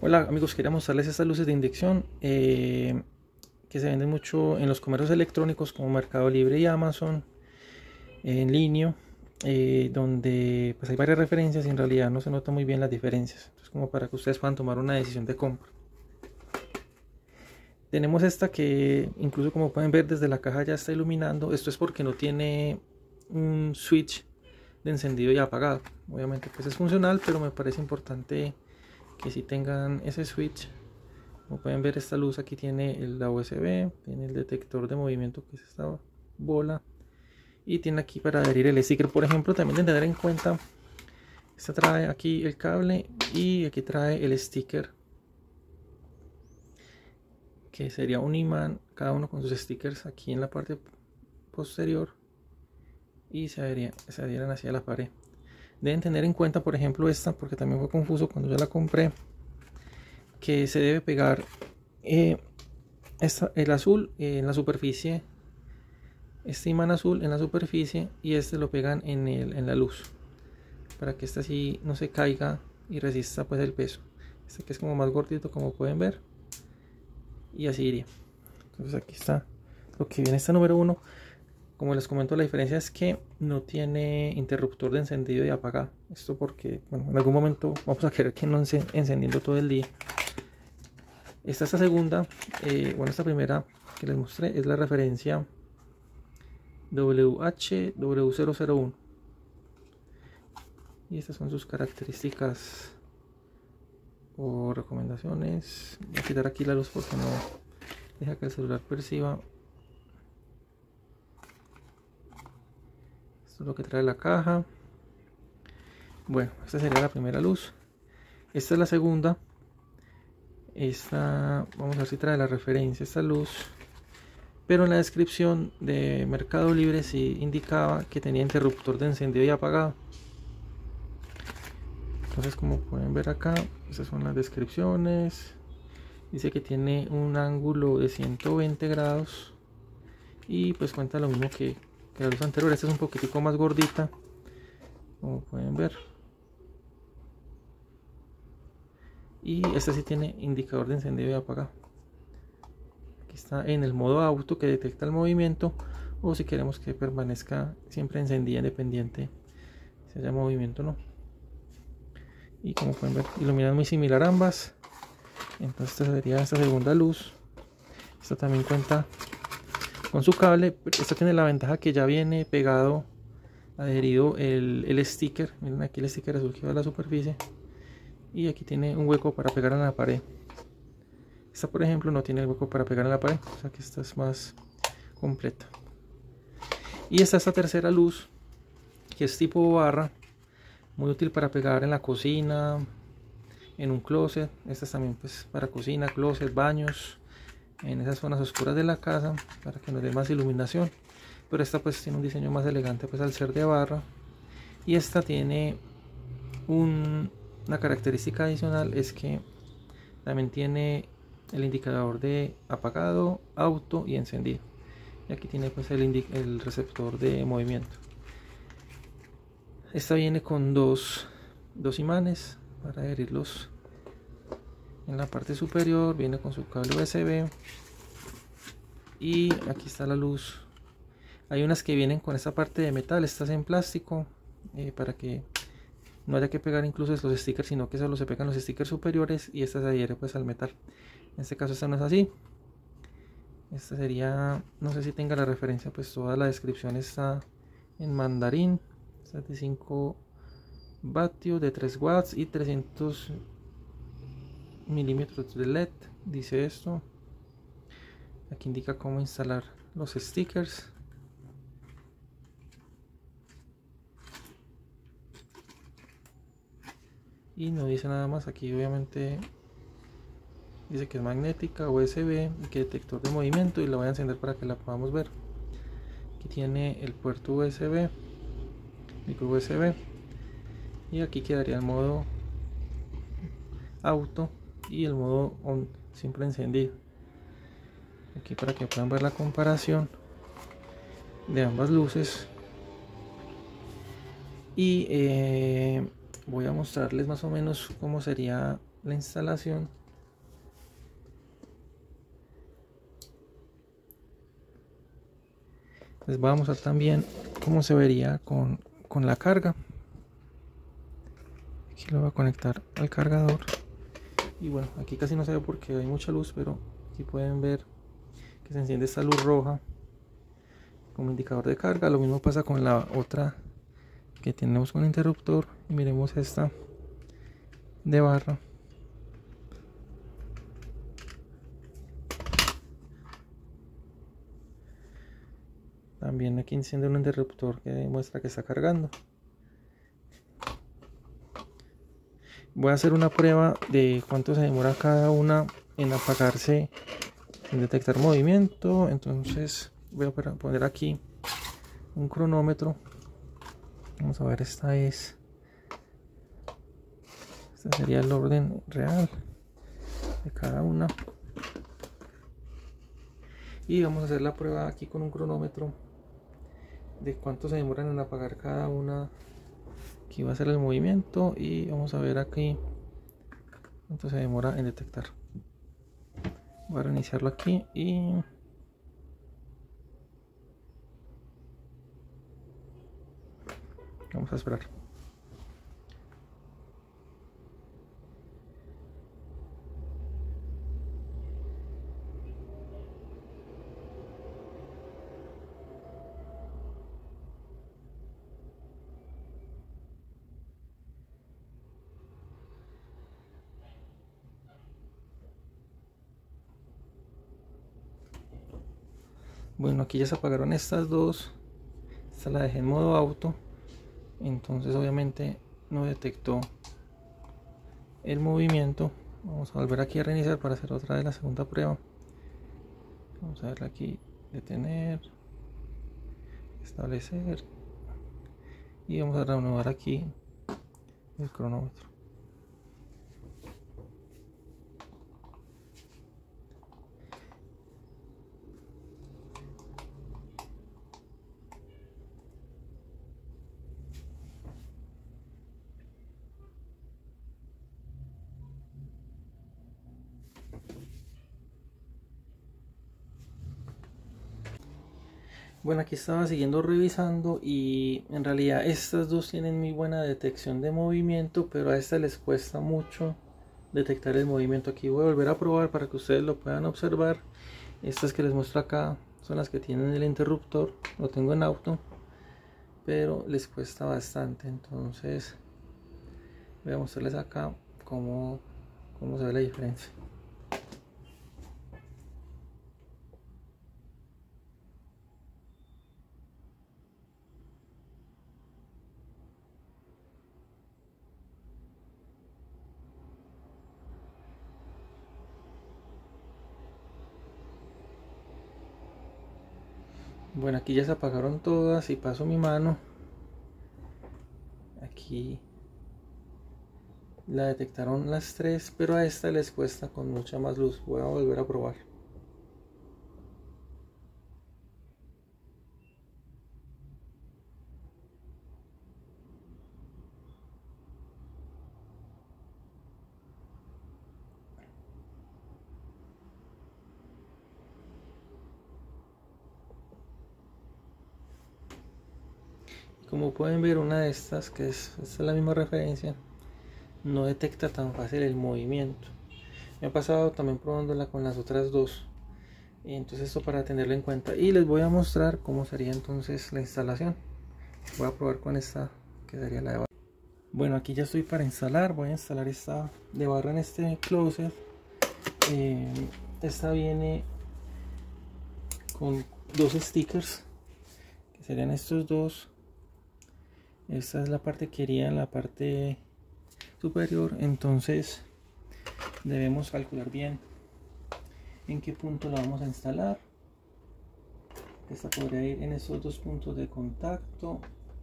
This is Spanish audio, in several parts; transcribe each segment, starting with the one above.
Hola amigos, quería mostrarles estas luces de inyección que se venden mucho en los comercios electrónicos como Mercado Libre y Amazon en línea, donde pues hay varias referencias y en realidad no se nota muy bien las diferencias. Entonces, como para que ustedes puedan tomar una decisión de compra. Tenemos esta que incluso, como pueden ver, desde la caja ya está iluminando. Esto es porque no tiene un switch de encendido y apagado. Obviamente pues es funcional, pero me parece importante que si tengan ese switch. Como pueden ver, esta luz aquí tiene la USB, tiene el detector de movimiento, que es esta bola, y tiene aquí para adherir el sticker. Por ejemplo, también de tener en cuenta, esta trae aquí el cable y aquí trae el sticker, que sería un imán, cada uno con sus stickers aquí en la parte posterior, y se adhieren hacia la pared. Deben tener en cuenta, por ejemplo, esta, porque también fue confuso cuando yo la compré, que se debe pegar el azul en la superficie, este imán azul en la superficie, y este lo pegan en la luz, para que este así no se caiga y resista pues el peso. Este que es como más gordito, como pueden ver, y así iría. Entonces aquí está lo que viene esta número 1. Como les comento, la diferencia es que no tiene interruptor de encendido y apagado. Esto porque, bueno, en algún momento vamos a querer que no encendiendo todo el día. Esta segunda, esta primera que les mostré es la referencia WHW001, y estas son sus características o recomendaciones. Voy a quitar aquí la luz porque no deja que el celular perciba. Esto es lo que trae la caja. Bueno, esta sería la primera luz. Esta es la segunda. Esta, vamos a ver si trae la referencia esta luz, pero en la descripción de Mercado Libre sí indicaba que tenía interruptor de encendido y apagado. Entonces, como pueden ver acá, estas son las descripciones. Dice que tiene un ángulo de 120 grados y pues cuenta lo mismo que la luz anterior. Esta es un poquitico más gordita, como pueden ver, y esta sí tiene indicador de encendido y apagado. Aquí está en el modo auto, que detecta el movimiento, o si queremos que permanezca siempre encendida independiente si haya movimiento o no. Y como pueden ver, iluminan muy similar ambas. Entonces esta sería esta segunda luz. Esta también cuenta con su cable. Esta tiene la ventaja que ya viene pegado, adherido el sticker. Miren aquí el sticker azul que va a la superficie, y aquí tiene un hueco para pegar en la pared. Esta, por ejemplo, no tiene el hueco para pegar en la pared, o sea que esta es más completa. Y esta tercera luz, que es tipo barra, muy útil para pegar en la cocina, en un closet. Esta es también pues para cocina, closet, baños, en esas zonas oscuras de la casa, para que nos dé más iluminación. Pero esta pues tiene un diseño más elegante pues al ser de barra. Y esta tiene una característica adicional, es que también tiene el indicador de apagado, auto y encendido. Y aquí tiene pues el receptor de movimiento. Esta viene con dos imanes para adherirlos en la parte superior. Viene con su cable USB, y aquí está la luz. Hay unas que vienen con esta parte de metal, estas en plástico, para que no haya que pegar incluso los stickers, sino que solo se pegan los stickers superiores, y esta se adhiere pues al metal. En este caso esta no es así. Esta sería, no sé si tenga la referencia, pues toda la descripción está en mandarín. Esta es de 5 vatios, de 3 watts y 300 milímetros de LED, dice esto. Aquí indica cómo instalar los stickers. Y no dice nada más. Aquí obviamente dice que es magnética, USB, y que detector de movimiento, y la voy a encender para que la podamos ver. Aquí tiene el puerto USB, micro USB, y aquí quedaría el modo auto y el modo on, siempre encendido. Aquí para que puedan ver la comparación de ambas luces. Y voy a mostrarles más o menos cómo sería la instalación. Les voy a mostrar también cómo se vería con la carga. Aquí lo voy a conectar al cargador. Y bueno, aquí casi no se ve porque hay mucha luz, pero aquí pueden ver que se enciende esta luz roja como indicador de carga. Lo mismo pasa con la otra que tenemos con interruptor. Y miremos esta de barra. También aquí enciende un interruptor que muestra que está cargando. Voy a hacer una prueba de cuánto se demora cada una en apagarse sin detectar movimiento. Entonces voy a poner aquí un cronómetro. Vamos a ver, este sería el orden real de cada una. Y vamos a hacer la prueba aquí con un cronómetro de cuánto se demoran en apagar cada una. Aquí va a ser el movimiento y vamos a ver aquí cuánto se demora en detectar. Voy a reiniciarlo aquí y vamos a esperar. Bueno, aquí ya se apagaron estas dos. Esta la dejé en modo auto. Entonces obviamente no detectó el movimiento. Vamos a volver aquí a reiniciar para hacer otra de la segunda prueba. Vamos a verla aquí, detener, establecer. Y vamos a reanudar aquí el cronómetro. Bueno, aquí estaba siguiendo revisando y en realidad estas dos tienen muy buena detección de movimiento, pero a esta les cuesta mucho detectar el movimiento. Aquí voy a volver a probar para que ustedes lo puedan observar. Estas que les muestro acá son las que tienen el interruptor, lo tengo en auto, pero les cuesta bastante. Entonces voy a mostrarles acá cómo se ve la diferencia. Bueno, aquí ya se apagaron todas y paso mi mano. Aquí la detectaron las tres, pero a esta les cuesta con mucha más luz. Voy a volver a probar. Como pueden ver, una de estas, que esta es la misma referencia, no detecta tan fácil el movimiento. Me ha pasado también probándola con las otras dos. Entonces esto para tenerlo en cuenta. Y les voy a mostrar cómo sería entonces la instalación. Voy a probar con esta, que sería la de barra. Bueno, aquí ya estoy para instalar. Voy a instalar esta de barra en este closet. Esta viene con dos stickers, que serían estos dos. Esta es la parte que iría en la parte superior. Entonces debemos calcular bien en qué punto la vamos a instalar. Esta podría ir en estos dos puntos de contacto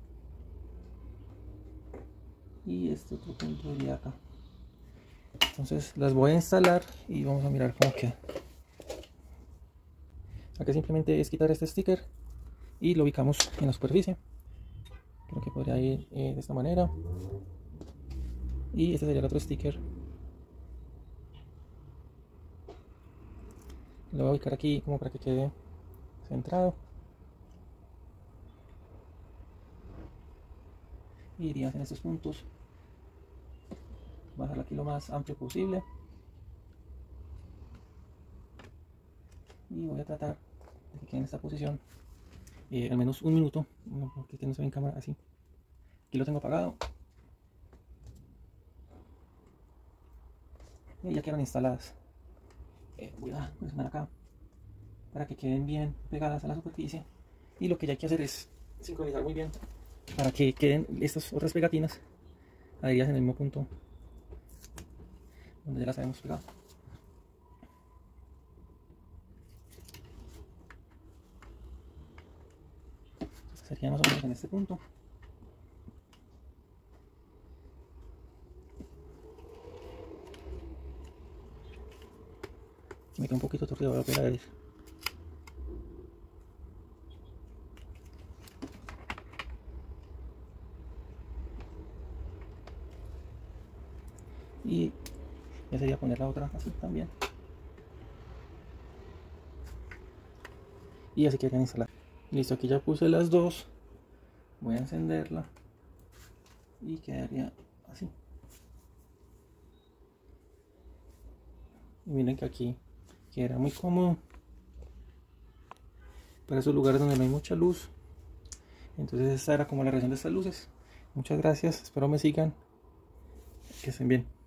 y este otro punto iría acá. Entonces las voy a instalar y vamos a mirar cómo queda. Acá simplemente es quitar este sticker y lo ubicamos en la superficie. Creo que podría ir de esta manera. Y este sería el otro sticker Lo voy a ubicar aquí como para que quede centrado. Y irías en estos puntos. Bajarlo aquí lo más amplio posible. Y voy a tratar de que quede en esta posición al menos un minuto, porque no se ve en cámara así. Aquí lo tengo apagado. Y ya quedan instaladas. Voy a presionar acá para que queden bien pegadas a la superficie. Y lo que ya hay que hacer es sincronizar muy bien para que queden estas otras pegatinas adheridas en el mismo punto donde ya las habíamos pegado. Entonces sería más o menos en este punto. Si me queda un poquito torcido, voy a pegar eso. Y ya sería poner la otra así también. Y así quedarían instaladas. Listo, aquí ya puse las dos. Voy a encenderla. Y quedaría así. Y miren que aquí queda muy cómodo para esos lugares donde no hay mucha luz. Entonces esta era como la reacción de estas luces. Muchas gracias, espero me sigan, que estén bien.